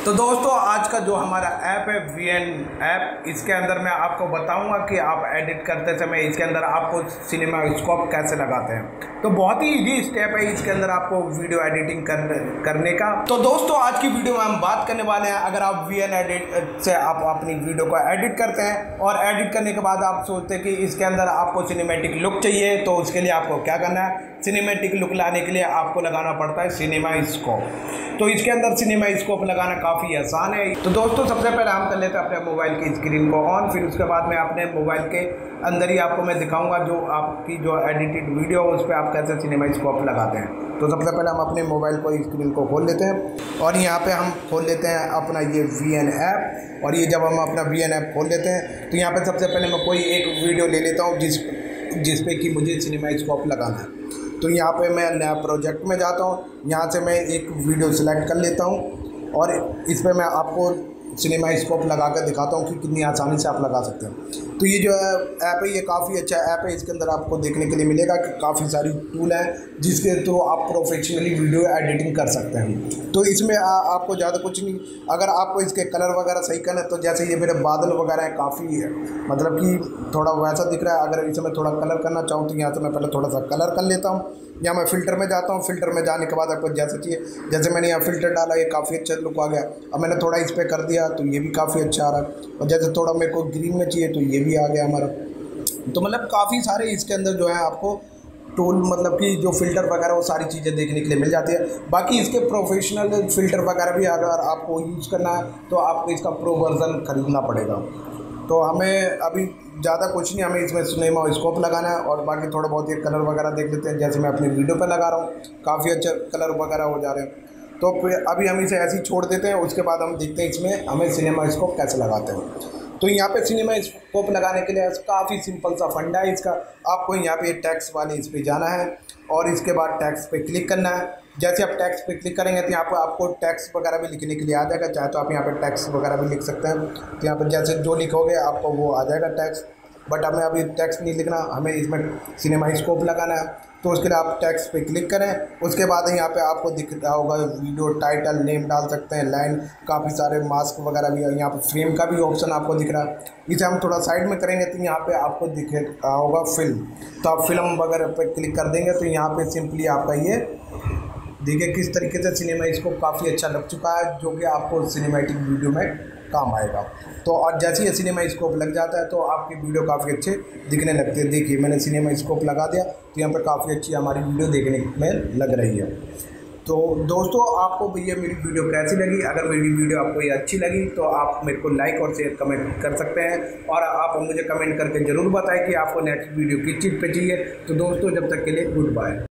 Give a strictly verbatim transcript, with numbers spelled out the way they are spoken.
तो दोस्तों आज का जो हमारा ऐप है वी एन ऐप, इसके अंदर मैं आपको बताऊंगा कि आप एडिट करते समय इसके अंदर आपको सिनेमा स्कोप कैसे लगाते हैं। तो बहुत ही इजी स्टेप है इसके अंदर आपको वीडियो एडिटिंग कर, करने का। तो दोस्तों आज की वीडियो में हम बात करने वाले हैं, अगर आप वी एन एडिट से आप अपनी वीडियो को एडिट करते हैं और एडिट करने के बाद आप सोचते हैं कि इसके अंदर आपको सिनेमैटिक लुक चाहिए, तो उसके लिए आपको क्या करना है। सिनेमैटिक लुक लाने के लिए आपको लगाना पड़ता है सिनेमा स्कोप। तो इसके अंदर सिनेमा स्कोप लगाना काफ़ी आसान है। तो दोस्तों सबसे पहले हम कर लेते हैं अपने मोबाइल की स्क्रीन को ऑन, फिर उसके बाद में अपने मोबाइल के अंदर ही आपको मैं दिखाऊंगा जो आपकी जो एडिटेड वीडियो है उस पर आप कैसे सिनेमा स्कोप लगाते हैं। तो सबसे पहले हम अपने मोबाइल को स्क्रीन को खोल लेते हैं और यहाँ पे हम खोल लेते हैं अपना ये वी एन ऐप। और ये जब हम अपना वी एन ऐप खोल लेते हैं तो यहाँ पे सबसे पहले मैं कोई एक वीडियो ले लेता हूँ जिस जिस पे कि मुझे सिनेमा स्कोप लगाना है। तो यहाँ पे मैं नया प्रोजेक्ट में जाता हूँ, यहाँ से मैं एक वीडियो सेलेक्ट कर लेता हूँ और इस पर मैं आपको सिनेमा स्कोप लगा कर दिखाता हूँ कि कितनी आसानी से आप लगा सकते हैं। तो ये जो है ऐप है ये काफ़ी अच्छा ऐप है। इसके अंदर आपको देखने के लिए मिलेगा कि काफ़ी सारी टूल हैं जिसके थ्रू आप प्रोफेशनली वीडियो एडिटिंग कर सकते हैं। तो इसमें आ, आपको ज़्यादा कुछ नहीं, अगर आपको इसके कलर वगैरह सही करना है तो जैसे ये मेरे बादल वगैरह हैं, काफ़ी मतलब कि थोड़ा वैसा दिख रहा है। अगर इसमें थोड़ा कलर करना चाहूँ तो यहाँ से मैं पहले थोड़ा सा कलर कर लेता हूँ। यहाँ मैं फ़िल्टर में जाता हूँ, फ़िल्टर में जाने के बाद आपको जैसे चाहिए, जैसे मैंने यहाँ फ़िल्टर डाला ये काफ़ी अच्छा लुक आ गया। अब मैंने थोड़ा इस पर कर दिया तो ये भी काफ़ी अच्छा आ रहा है। और जैसे थोड़ा मेरे को ग्रीन में चाहिए तो ये भी आ गया हमारा। तो मतलब काफ़ी सारे इसके अंदर जो है आपको टूल, मतलब कि जो फ़िल्टर वगैरह वो सारी चीज़ें देखने के लिए मिल जाती है। बाकी इसके प्रोफेशनल फ़िल्टर वगैरह भी अगर आपको यूज़ करना है तो आपको इसका प्रो वर्ज़न ख़रीदना पड़ेगा। तो हमें अभी ज़्यादा कुछ नहीं, हमें इसमें सिनेमा स्कोप लगाना है और बाकी थोड़ा बहुत ये कलर वगैरह देख लेते हैं। जैसे मैं अपनी वीडियो पे लगा रहा हूँ, काफ़ी अच्छा कलर वगैरह हो जा रहे हैं। तो फिर अभी हम इसे ऐसे ही छोड़ देते हैं, उसके बाद हम देखते हैं इसमें हमें सिनेमा स्कोप कैसे लगाते हैं। तो यहाँ पे सिनेमा स्कोप लगाने के लिए काफ़ी सिंपल सा फंडा है इसका। आपको यहाँ पे टैक्स वाले इस पर जाना है और इसके बाद टैक्स पे क्लिक करना है। जैसे आप टैक्स पे क्लिक करेंगे तो यहाँ पर आपको टैक्स वगैरह भी लिखने के लिए आ जाएगा। चाहे तो आप यहाँ पे टैक्स वगैरह भी लिख सकते हैं। तो यहाँ पर जैसे जो लिखोगे आपको वो आ जाएगा टैक्स, बट हमें अभी टैक्स नहीं लिखना, हमें इसमें सिनेमा स्कोप लगाना है। तो उसके लिए आप टैक्स पे क्लिक करें। उसके बाद यहाँ पे आपको दिख रहा होगा वीडियो टाइटल, नेम डाल सकते हैं, लाइन, काफ़ी सारे मास्क वगैरह भी है। यहाँ पे फ्रेम का भी ऑप्शन आपको दिख रहा है। इसे हम थोड़ा साइड में करेंगे तो यहाँ पे आपको दिख रहा होगा फिल्म। तो आप फिल्म वगैरह पे क्लिक कर देंगे तो यहाँ पे सिंपली आपका ये देखिए किस तरीके से सिनेमा स्कोप काफ़ी अच्छा लग चुका है, जो कि आपको सिनेमैटिक वीडियो में काम आएगा। तो और जैसे ही सिनेमा स्कोप लग जाता है तो आपकी वीडियो काफ़ी अच्छे दिखने लगते हैं। देखिए मैंने सिनेमा स्कोप लगा दिया तो यहाँ पर काफ़ी अच्छी हमारी वीडियो देखने में लग रही है। तो दोस्तों आपको ये मेरी वीडियो कैसी लगी? अगर मेरी वीडियो आपको ये अच्छी लगी तो आप मेरे को लाइक और शेयर कमेंट कर सकते हैं और आप मुझे कमेंट करके ज़रूर बताएं कि आपको नेक्स्ट वीडियो किस चीज़ पे चाहिए। तो दोस्तों जब तक के लिए गुड बाय।